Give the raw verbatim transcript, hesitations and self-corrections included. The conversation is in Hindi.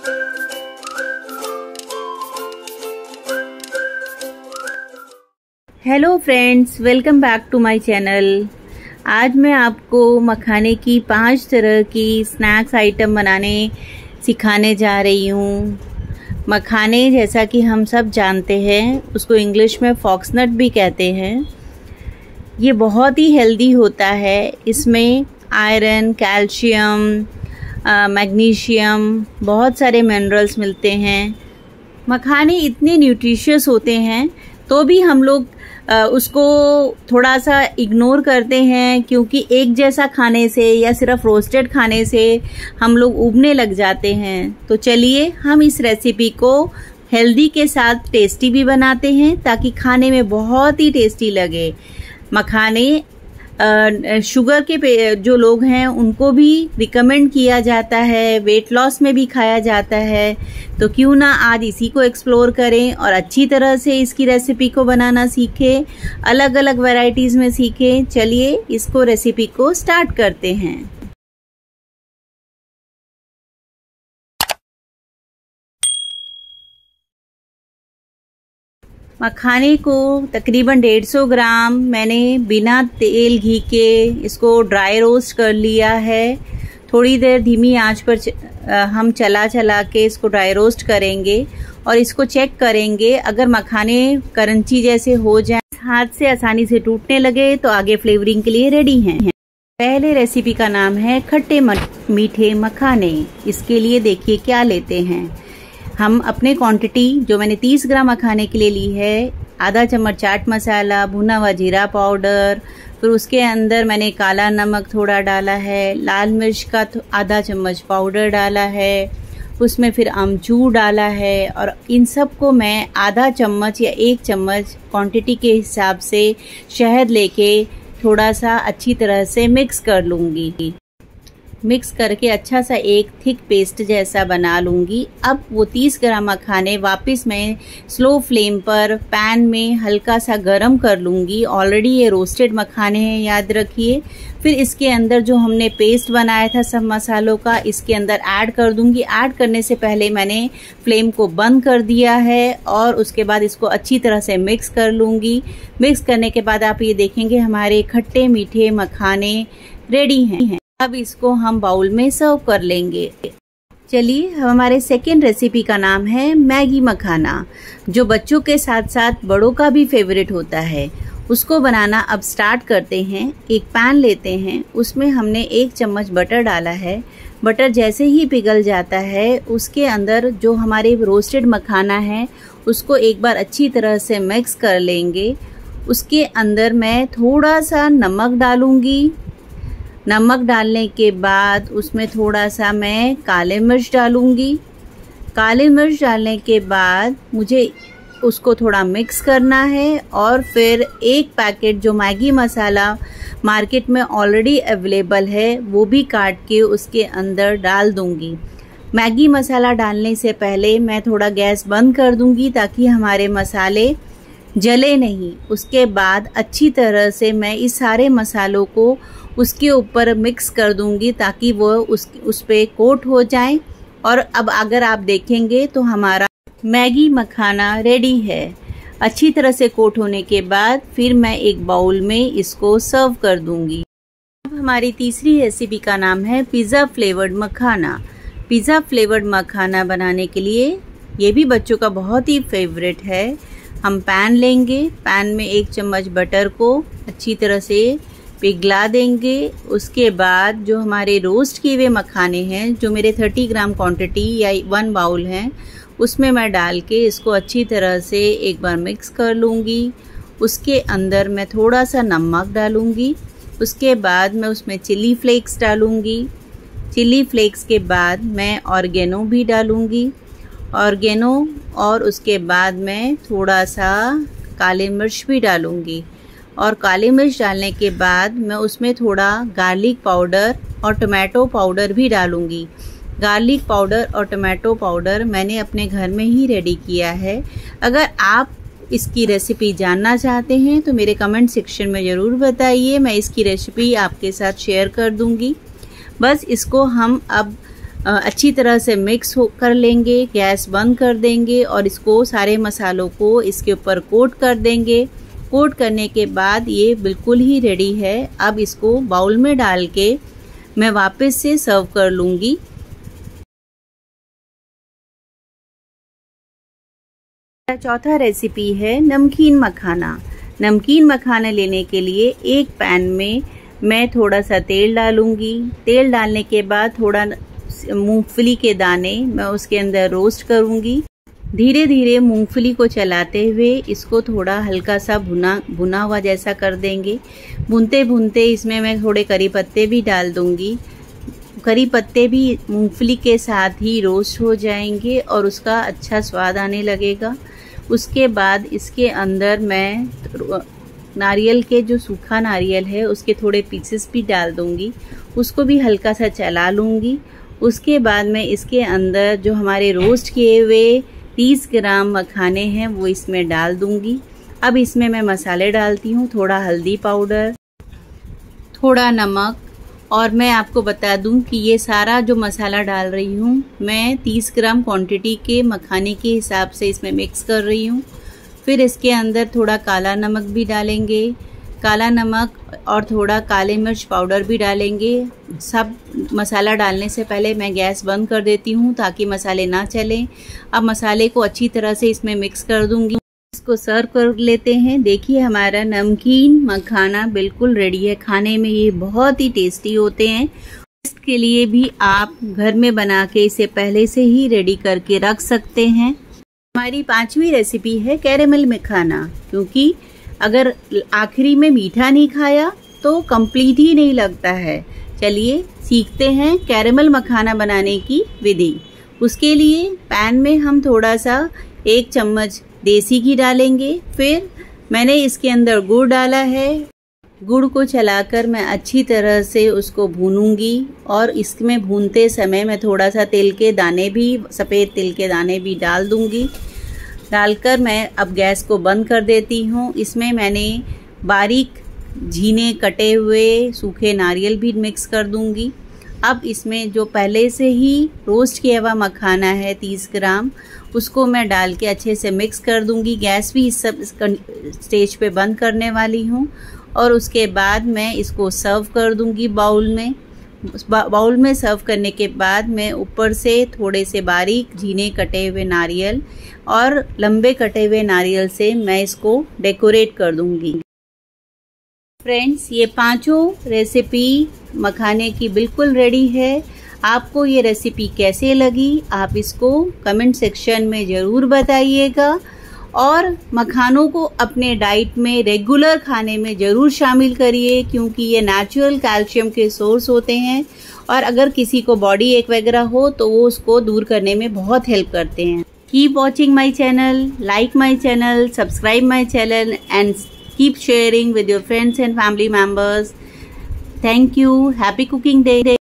Hello friends, welcome back to my channel. आज मैं आपको मखाने की पांच तरह की स्नैक्स आइटम बनाने सिखाने जा रही हूँ। मखाने जैसा कि हम सब जानते हैं, उसको इंग्लिश में फॉक्सनट भी कहते हैं। ये बहुत ही हेल्दी होता है। इसमें आयरन, कैल्शियम, मैग्नीशियम, बहुत सारे मिनरल्स मिलते हैं। मखाने इतने न्यूट्रिशियस होते हैं तो भी हम लोग उसको थोड़ा सा इग्नोर करते हैं, क्योंकि एक जैसा खाने से या सिर्फ रोस्टेड खाने से हम लोग उबने लग जाते हैं। तो चलिए हम इस रेसिपी को हेल्दी के साथ टेस्टी भी बनाते हैं, ताकि खाने में बहुत ही टेस्टी लगे। मखाने शुगर के जो लोग हैं उनको भी रिकमेंड किया जाता है, वेट लॉस में भी खाया जाता है। तो क्यों ना आज इसी को एक्सप्लोर करें और अच्छी तरह से इसकी रेसिपी को बनाना सीखें, अलग अलग वैरायटीज में सीखें। चलिए इसको रेसिपी को स्टार्ट करते हैं। मखाने को तकरीबन डेढ़ सौ ग्राम मैंने बिना तेल घी के इसको ड्राई रोस्ट कर लिया है। थोड़ी देर धीमी आंच पर च, हम चला चला के इसको ड्राई रोस्ट करेंगे और इसको चेक करेंगे। अगर मखाने करंची जैसे हो जाए, हाथ से आसानी से टूटने लगे, तो आगे फ्लेवरिंग के लिए रेडी हैं। पहले रेसिपी का नाम है खट्टे मीठे मखाने। इसके लिए देखिए क्या लेते हैं। हम अपने क्वांटिटी जो मैंने तीस ग्राम मखाने के लिए ली है, आधा चम्मच चाट मसाला, भुना हुआ जीरा पाउडर, फिर उसके अंदर मैंने काला नमक थोड़ा डाला है, लाल मिर्च का आधा चम्मच पाउडर डाला है, उसमें फिर अमचूर डाला है, और इन सब को मैं आधा चम्मच या एक चम्मच क्वांटिटी के हिसाब से शहद लेके थोड़ा सा अच्छी तरह से मिक्स कर लूँगी। मिक्स करके अच्छा सा एक थिक पेस्ट जैसा बना लूँगी। अब वो तीस ग्राम मखाने वापस मैं स्लो फ्लेम पर पैन में हल्का सा गरम कर लूँगी। ऑलरेडी ये रोस्टेड मखाने हैं, याद रखिए। फिर इसके अंदर जो हमने पेस्ट बनाया था सब मसालों का, इसके अंदर ऐड कर दूँगी। ऐड करने से पहले मैंने फ्लेम को बंद कर दिया है और उसके बाद इसको अच्छी तरह से मिक्स कर लूँगी। मिक्स करने के बाद आप ये देखेंगे हमारे खट्टे मीठे मखाने रेडी हैं। अब इसको हम बाउल में सर्व कर लेंगे। चलिए, हमारे सेकेंड रेसिपी का नाम है मैगी मखाना, जो बच्चों के साथ साथ बड़ों का भी फेवरेट होता है। उसको बनाना अब स्टार्ट करते हैं। एक पैन लेते हैं, उसमें हमने एक चम्मच बटर डाला है। बटर जैसे ही पिघल जाता है, उसके अंदर जो हमारे रोस्टेड मखाना है उसको एक बार अच्छी तरह से मिक्स कर लेंगे। उसके अंदर मैं थोड़ा सा नमक डालूंगी। नमक डालने के बाद उसमें थोड़ा सा मैं काले मिर्च डालूंगी। काले मिर्च डालने के बाद मुझे उसको थोड़ा मिक्स करना है, और फिर एक पैकेट जो मैगी मसाला मार्केट में ऑलरेडी अवेलेबल है वो भी काट के उसके अंदर डाल दूंगी। मैगी मसाला डालने से पहले मैं थोड़ा गैस बंद कर दूंगी, ताकि हमारे मसाले जले नहीं। उसके बाद अच्छी तरह से मैं इस सारे मसालों को उसके ऊपर मिक्स कर दूंगी, ताकि वो उस उस पे कोट हो जाए। और अब अगर आप देखेंगे तो हमारा मैगी मखाना रेडी है। अच्छी तरह से कोट होने के बाद फिर मैं एक बाउल में इसको सर्व कर दूंगी। अब हमारी तीसरी रेसिपी का नाम है pizza flavoured makhana. Pizza flavoured makhana बनाने के लिए, ये भी बच्चों का बहुत ही फेवरेट है। हम पैन लेंगे, पैन में एक चम्मच बटर को अच्छी तरह से पिघला देंगे। उसके बाद जो हमारे रोस्ट किए हुए मखाने हैं, जो मेरे तीस ग्राम क्वांटिटी या वन बाउल हैं, उसमें मैं डाल के इसको अच्छी तरह से एक बार मिक्स कर लूँगी। उसके अंदर मैं थोड़ा सा नमक डालूँगी। उसके बाद मैं उसमें चिली फ्लेक्स डालूँगी। चिली फ्लेक्स के बाद मैं ऑर्गेनो भी डालूँगी। ऑर्गेनो और उसके बाद मैं थोड़ा सा काली मिर्च भी डालूँगी। और काली मिर्च डालने के बाद मैं उसमें थोड़ा गार्लिक पाउडर और टमाटो पाउडर भी डालूँगी। गार्लिक पाउडर और टमाटो पाउडर मैंने अपने घर में ही रेडी किया है। अगर आप इसकी रेसिपी जानना चाहते हैं तो मेरे कमेंट सेक्शन में ज़रूर बताइए, मैं इसकी रेसिपी आपके साथ शेयर कर दूंगी। बस इसको हम अब अच्छी तरह से मिक्स हो कर लेंगे, गैस बंद कर देंगे और इसको सारे मसालों को इसके ऊपर कोट कर देंगे। कोट करने के बाद ये बिल्कुल ही रेडी है। अब इसको बाउल में डाल के मैं वापस से सर्व कर लूँगी। चौथा रेसिपी है नमकीन मखाना। नमकीन मखाना लेने के लिए एक पैन में मैं थोड़ा सा तेल डालूंगी। तेल डालने के बाद थोड़ा मूंगफली के दाने मैं उसके अंदर रोस्ट करूंगी। धीरे धीरे मूंगफली को चलाते हुए इसको थोड़ा हल्का सा भुना भुना हुआ जैसा कर देंगे। भूनते भूनते इसमें मैं थोड़े करी पत्ते भी डाल दूंगी। करी पत्ते भी मूंगफली के साथ ही रोस्ट हो जाएंगे और उसका अच्छा स्वाद आने लगेगा। उसके बाद इसके अंदर मैं नारियल के जो सूखा नारियल है उसके थोड़े पीसेस भी डाल दूंगी। उसको भी हल्का सा चला लूँगी। उसके बाद मैं इसके अंदर जो हमारे रोस्ट किए हुए तीस ग्राम मखाने हैं वो इसमें डाल दूंगी। अब इसमें मैं मसाले डालती हूँ, थोड़ा हल्दी पाउडर, थोड़ा नमक, और मैं आपको बता दूं कि ये सारा जो मसाला डाल रही हूँ मैं तीस ग्राम क्वांटिटी के मखाने के हिसाब से इसमें मिक्स कर रही हूँ। फिर इसके अंदर थोड़ा काला नमक भी डालेंगे, काला नमक और थोड़ा काले मिर्च पाउडर भी डालेंगे। सब मसाला डालने से पहले मैं गैस बंद कर देती हूँ ताकि मसाले ना चलें। अब मसाले को अच्छी तरह से इसमें मिक्स कर दूंगी। इसको सर्व कर लेते हैं। देखिए हमारा नमकीन मखाना बिल्कुल रेडी है। खाने में ये बहुत ही टेस्टी होते हैं। इसके लिए भी आप घर में बना के इसे पहले से ही रेडी करके रख सकते हैं। हमारी पांचवी रेसिपी है कैरेमल मखाना, क्योंकि अगर आखिरी में मीठा नहीं खाया तो कंप्लीट ही नहीं लगता है। चलिए सीखते हैं कैरेमल मखाना बनाने की विधि। उसके लिए पैन में हम थोड़ा सा एक चम्मच देसी घी डालेंगे। फिर मैंने इसके अंदर गुड़ डाला है। गुड़ को चलाकर मैं अच्छी तरह से उसको भूनूंगी और इसमें भूनते समय मैं थोड़ा सा तिल के दाने भी, सफ़ेद तिल के दाने भी डाल दूंगी। डालकर मैं अब गैस को बंद कर देती हूँ। इसमें मैंने बारीक झीने कटे हुए सूखे नारियल भी मिक्स कर दूंगी। अब इसमें जो पहले से ही रोस्ट किया हुआ मखाना है तीस ग्राम, उसको मैं डाल के अच्छे से मिक्स कर दूंगी। गैस भी इस सब स्टेज पे बंद करने वाली हूँ और उसके बाद मैं इसको सर्व कर दूंगी बाउल में। बाउल में सर्व करने के बाद मैं ऊपर से थोड़े से बारीक झीने कटे हुए नारियल और लंबे कटे हुए नारियल से मैं इसको डेकोरेट कर दूंगी। फ्रेंड्स, ये पांचों रेसिपी मखाने की बिल्कुल रेडी है। आपको ये रेसिपी कैसे लगी आप इसको कमेंट सेक्शन में ज़रूर बताइएगा और मखानों को अपने डाइट में रेगुलर खाने में ज़रूर शामिल करिए, क्योंकि ये नेचुरल कैल्शियम के सोर्स होते हैं और अगर किसी को बॉडी एक वगैरह हो तो वो उसको दूर करने में बहुत हेल्प करते हैं। Keep watching my channel, like my channel, subscribe my channel and keep sharing with your friends and family members. Thank you. Happy cooking day.